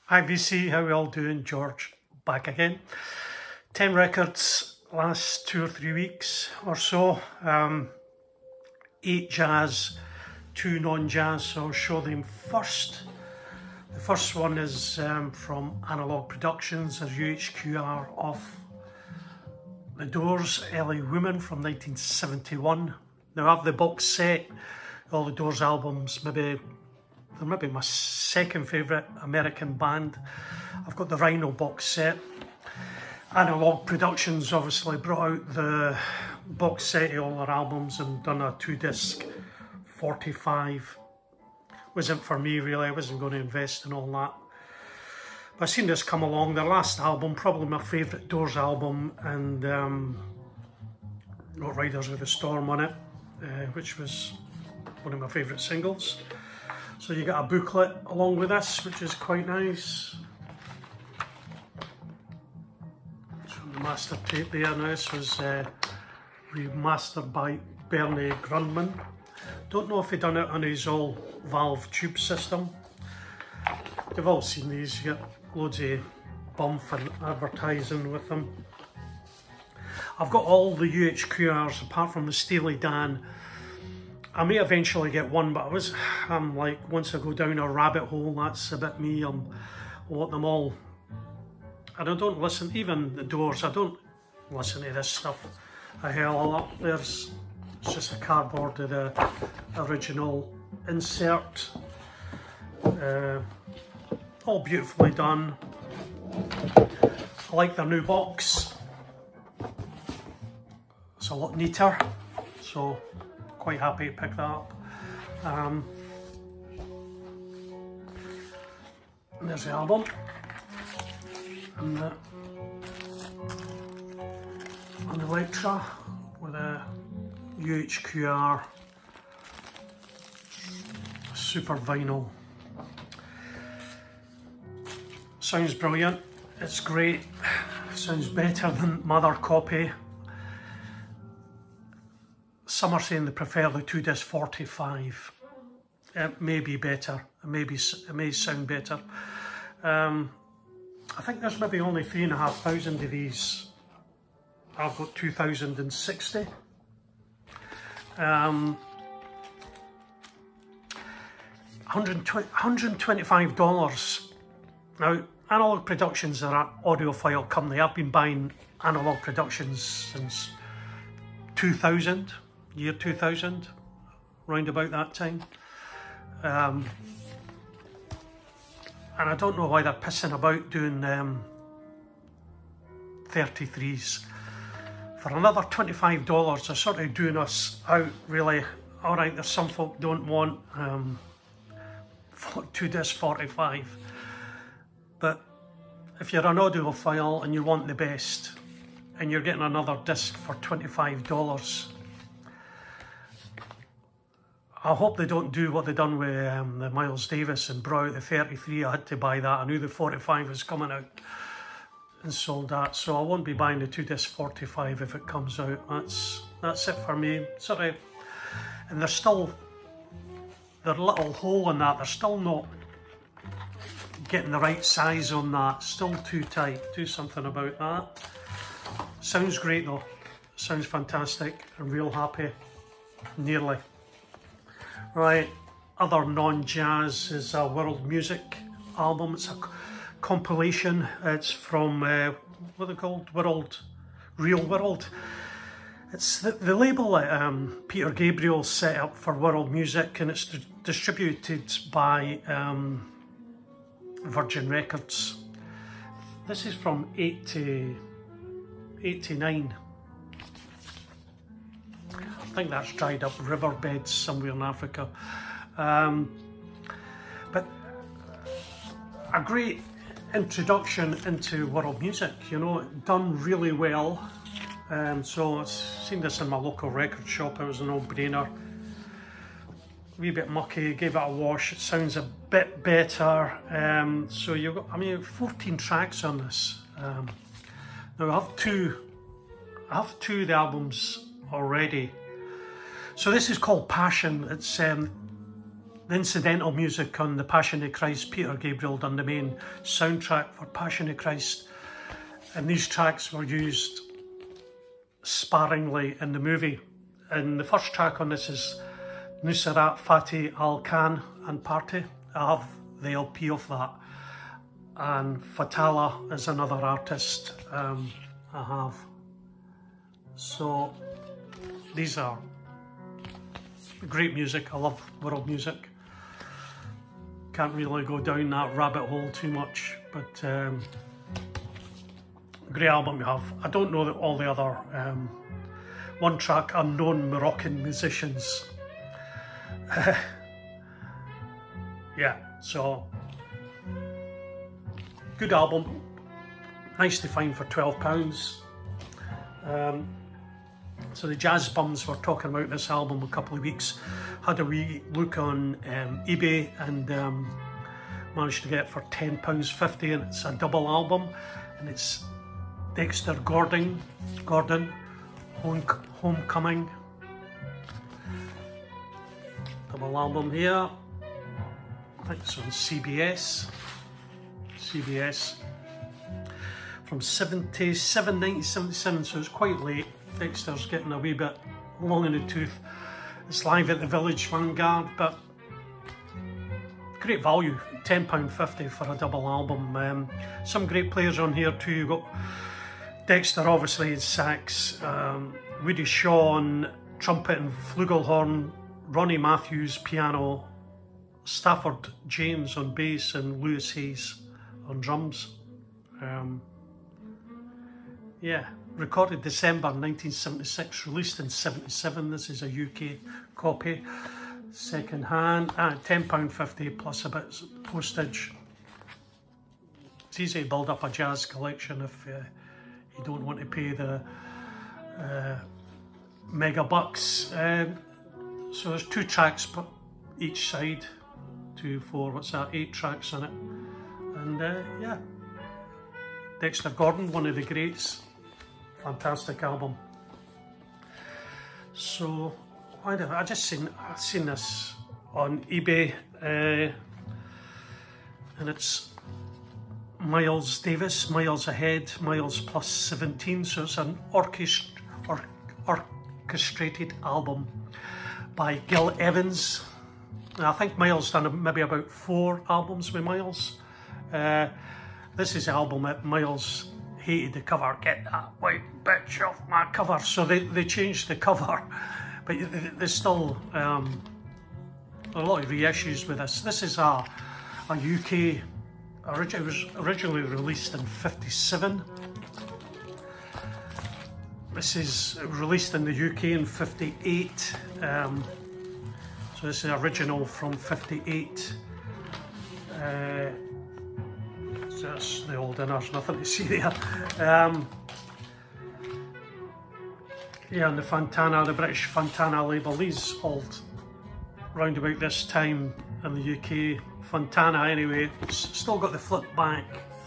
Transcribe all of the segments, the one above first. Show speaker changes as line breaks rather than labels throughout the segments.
Hi VC, how we all doing? George back again. 10 records last 2 or 3 weeks or so. 8 jazz, 2 non-jazz, so I'll show them first. The first one is from Analog Productions, a UHQR of The Doors, L.A. Woman from 1971. Now I have the box set, all the Doors albums, they're maybe my second favourite American band. I've got the Rhino box set. Analog Productions obviously brought out the box set of all their albums and done a 2-disc 45. Wasn't for me really, I wasn't going to invest in all that. But I've seen this come along, their last album, probably my favourite Doors album, and got Riders with the Storm on it, which was one of my favourite singles. So you get a booklet along with this, which is quite nice. Showing the master tape there. Now this was remastered by Bernie Grundman. Don't know if he done it on his all valve tube system. You've all seen these, you get loads of bump and advertising with them. I've got all the UHQRs apart from the Steely Dan. I may eventually get one, but I'm like, once I go down a rabbit hole, that's a bit me. I want them all. And I don't listen, even the Doors, I don't listen to this stuff a hell of a lot. It's just a cardboard of the original insert. All beautifully done. I like their new box. It's a lot neater, so quite happy to pick that up. There's the album, and an Elektra with a UHQR super vinyl. Sounds brilliant, it's great, sounds better than my other copy. Some are saying they prefer the 2-disc 45. It may be better, it may sound better. I think there's maybe only 3,500 of these. I've got 2,060. $125. Now, Analog Productions are an audiophile company. I've been buying Analog Productions since 2000. Year 2000, round about that time. And I don't know why they're pissing about doing 33s. For another $25, they're sort of doing us out, really. Alright, there's some folk don't want 2-disc 45. But if you're an audiophile and you want the best, and you're getting another disc for $25, I hope they don't do what they done with the Miles Davis and brought out the 33. I had to buy that. I knew the 45 was coming out and sold that, so I won't be buying the 2-disc 45 if it comes out. That's it for me. Sorry. And there's still their little hole in that. They're still not getting the right size on that. Still too tight. Do something about that. Sounds great though. Sounds fantastic. I'm real happy. Nearly. Right, other non-jazz is a world music album. It's a compilation. It's from, what are they called? Real World. It's the label that Peter Gabriel set up for world music, and it's distributed by Virgin Records. This is from 89. I think that's dried up riverbeds somewhere in Africa. But a great introduction into world music, you know, done really well. So I've seen this in my local record shop. It was a no-brainer. A wee bit mucky, gave it a wash. It sounds a bit better. So you've got, 14 tracks on this. Now I have two of the albums already. So this is called Passion. It's the incidental music on The Passion of Christ. Peter Gabriel done the main soundtrack for Passion of Christ, and these tracks were used sparingly in the movie. And the first track on this is Nusrat Fateh Ali Khan and Party. I have the LP of that. And Fatala is another artist I have. So these are great music. I love world music. Can't really go down that rabbit hole too much, but great album you have. I don't know that all the other one track unknown Moroccan musicians. Yeah, so good album, nice to find for £12. So the Jazz Bums were talking about this album a couple of weeks. Had a wee look on eBay and managed to get it for £10.50, and it's a double album, and it's Dexter Gordon, Homecoming. Double album here. I think it's on CBS from 1977, so it's quite late. Dexter's getting a wee bit long in the tooth. It's live at the Village Vanguard, but great value, £10.50 for a double album. Some great players on here too. You've got Dexter obviously in sax, Woody Shaw on trumpet and flugelhorn, Ronnie Matthews piano, Stafford James on bass, and Lewis Hayes on drums. Yeah, recorded December 1976, released in 77. This is a UK copy, second hand, £10.50 plus a bit postage. It's easy to build up a jazz collection if you don't want to pay the mega bucks. So there's 2 tracks per each side, 2, 4, what's that, 8 tracks on it. And yeah, Dexter Gordon, one of the greats. Fantastic album. So I just seen this on eBay, and it's Miles Davis, Miles Ahead, Miles plus 17. So it's an orchestrated album by Gil Evans. And I think Miles done maybe about 4 albums with Miles. This is the album that Miles hated the cover. Get that white bitch off my cover. So they changed the cover, but there's still a lot of reissues with this. This is a UK, it was originally released in 57. This is released in the UK in 58. So this is original from 58. So that's the old there's nothing to see there. Yeah, and the Fontana, the British Fontana label, these all round about this time in the UK. Fontana anyway, it's still got the flip back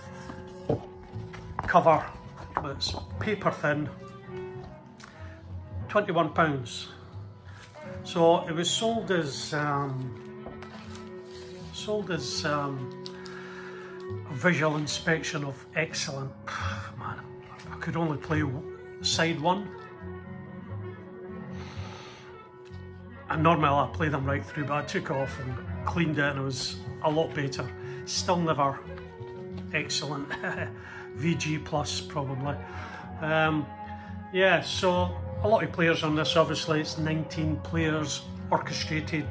cover, but it's paper thin. £21. So it was sold as visual inspection of excellent. Man, I could only play side 1. And normally I play them right through, but I took off and cleaned it and it was a lot better. Still never excellent. VG plus probably. Yeah, so a lot of players on this, obviously. It's 19 players, orchestrated.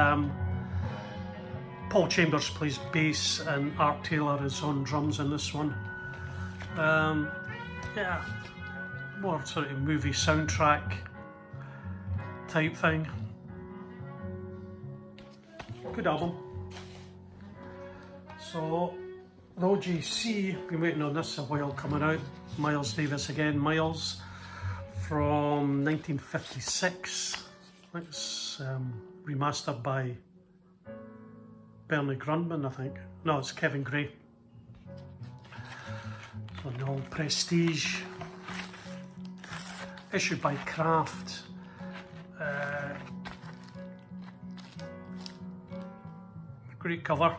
Paul Chambers plays bass and Art Taylor is on drums in this one. Yeah, more sort of movie soundtrack type thing. Good album. So, the OGC, been waiting on this a while coming out. Miles Davis again, Miles, from 1956. I think it's remastered by Bernie Grundman, I think. No, it's Kevin Gray. So the old Prestige, issued by Kraft. great cover.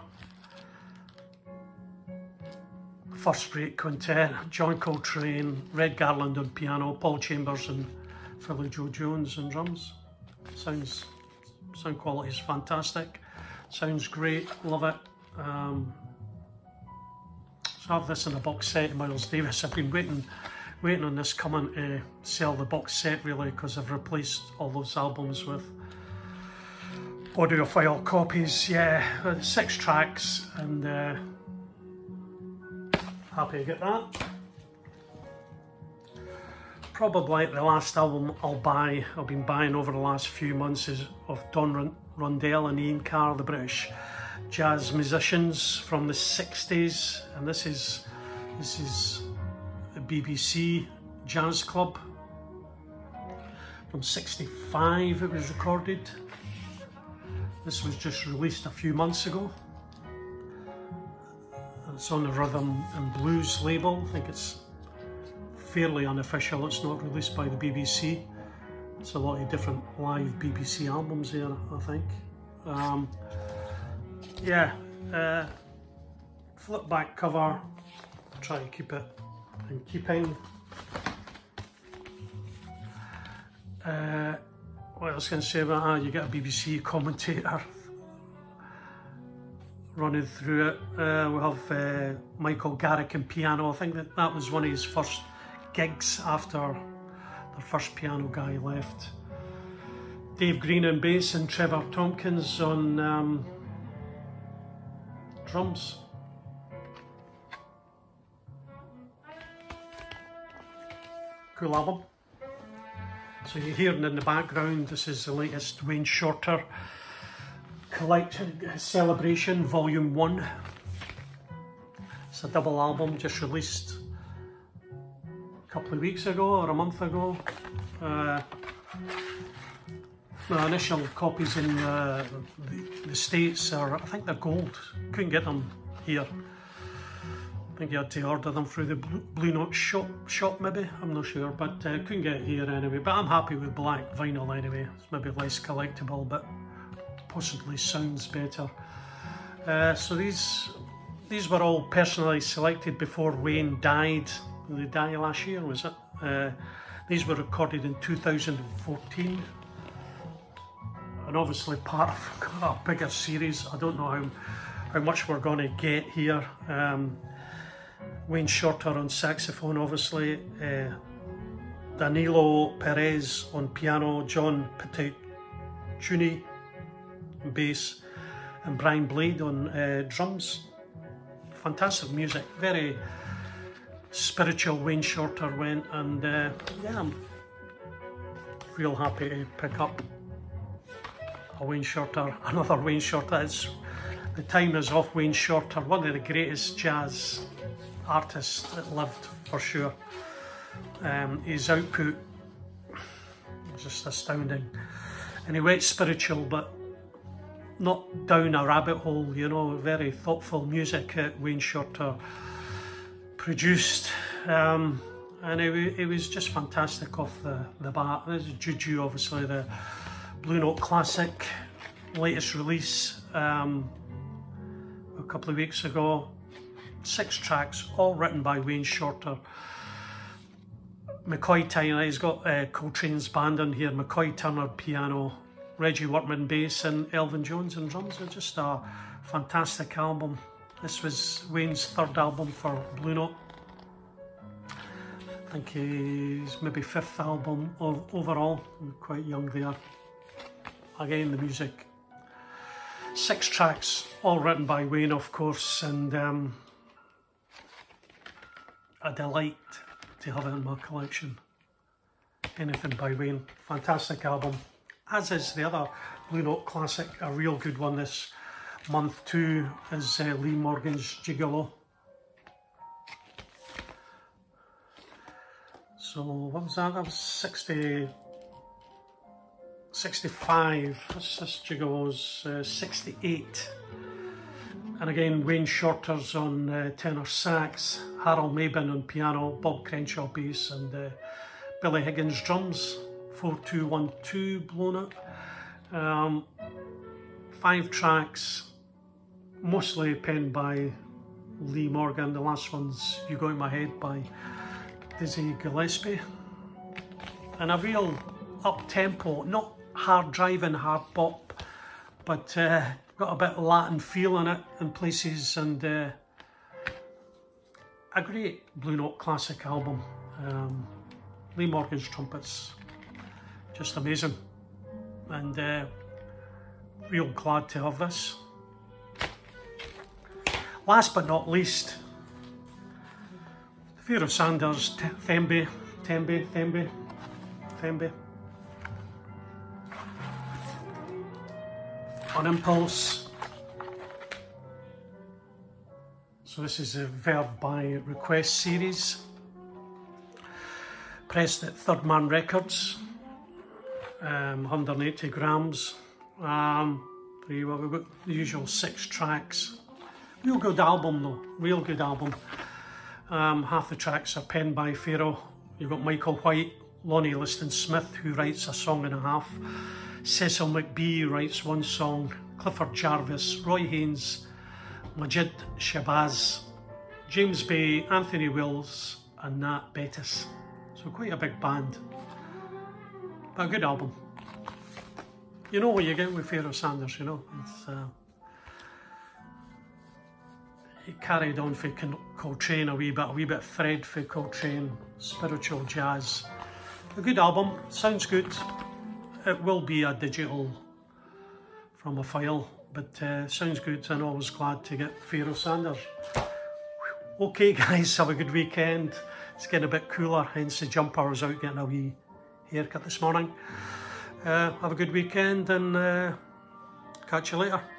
First rate quintet, John Coltrane, Red Garland on piano, Paul Chambers and Philly Joe Jones on drums. Sound quality is fantastic, sounds great, love it. So I have this in a box set of Miles Davis. I've been waiting on this coming to sell the box set really, because I've replaced all those albums with audiophile copies. Yeah, 6 tracks, and happy to get that. Probably the last album I've been buying over the last few months is of Don Rundell and Ian Carr, the British jazz musicians from the 60s, and this is the BBC Jazz Club from 65. It was recorded. This was just released a few months ago. It's on the Rhythm and Blues label. I think it's fairly unofficial. It's not released by the BBC. It's a lot of different live BBC albums there, I think. Yeah, flip back cover. Try to keep it in keeping. What else can I say about that? You get a BBC commentator running through it. We have Michael Garrick on piano. I think that was one of his first gigs after the first piano guy left. Dave Green on bass and Trevor Tompkins on drums. Cool album. So you're hearing in the background, this is the latest Wayne Shorter Collection Celebration Volume 1. It's a double album just released a couple of weeks ago or a month ago. The initial copies in the States are, I think they're gold. Couldn't get them here. I think you had to order them through the Blue Note shop maybe, I'm not sure, but couldn't get it here anyway. But I'm happy with black vinyl anyway. It's maybe less collectible, but possibly sounds better. So these were all personally selected before Wayne died. Did he die last year, was it? These were recorded in 2014. And obviously part of a bigger series. I don't know how much we're going to get here. Wayne Shorter on saxophone, obviously. Danilo Perez on piano, John Petruccioni on bass, and Brian Blade on drums. Fantastic music, very spiritual. Wayne Shorter went, and yeah, I'm real happy to pick up a Wayne Shorter, another Wayne Shorter. The time is off Wayne Shorter, one of the greatest jazz artists that lived, for sure. His output was just astounding. And he went spiritual, but not down a rabbit hole, you know, very thoughtful music that Wayne Shorter produced. And it was just fantastic off the bat. There's Juju, obviously, the Blue Note classic, latest release a couple of weeks ago. 6 tracks, all written by Wayne Shorter. McCoy Tyner, he's got Coltrane's band on here, McCoy Turner piano, Reggie Workman bass, and Elvin Jones on drums. It's just a fantastic album. This was Wayne's 3rd album for Blue Note. I think he's maybe 5th album overall. I'm quite young there. Again, the music. 6 tracks, all written by Wayne, of course, and a delight to have it in my collection. Anything by Wayne. Fantastic album. As is the other Blue Note classic, a real good one this month too, is Lee Morgan's Gigolo. So what was that? That was 65. This Gigolo's 68. And again, Wayne Shorter's on tenor sax, Harold Mabin on piano, Bob Crenshaw bass, and Billy Higgins drums. 4-2-1-2 blown up. 5 tracks, mostly penned by Lee Morgan. The last one's You Go In My Head by Dizzy Gillespie. And a real up-tempo, not hard driving, hard pop, but got a bit of Latin feel in it in places, and a great Blue Note classic album. Lee Morgan's trumpets, just amazing, and real glad to have this. Last but not least, Pharoah Sanders, Thembe. On Impulse. So this is a Verve by Request series. Pressed at Third Man Records. 180 grams. We've got the usual 6 tracks. Real good album though, real good album. Half the tracks are penned by Pharoah. You've got Michael White, Lonnie Liston Smith, who writes a song and a half. Cecil McBee writes 1 song. Clifford Jarvis, Roy Haynes, Majid Shabazz, James Bay, Anthony Wills and Nat Bettis. So quite a big band, but a good album. You know what you get with Pharoah Sanders, you know. It's, he carried on for Coltrane a wee bit of thread for Coltrane, spiritual jazz. A good album, sounds good. It will be a digital from a file, but sounds good, and always glad to get Pharoah Sanders. Okay guys, have a good weekend. It's getting a bit cooler, hence the jumper. I was out getting a wee haircut this morning. Have a good weekend, and catch you later.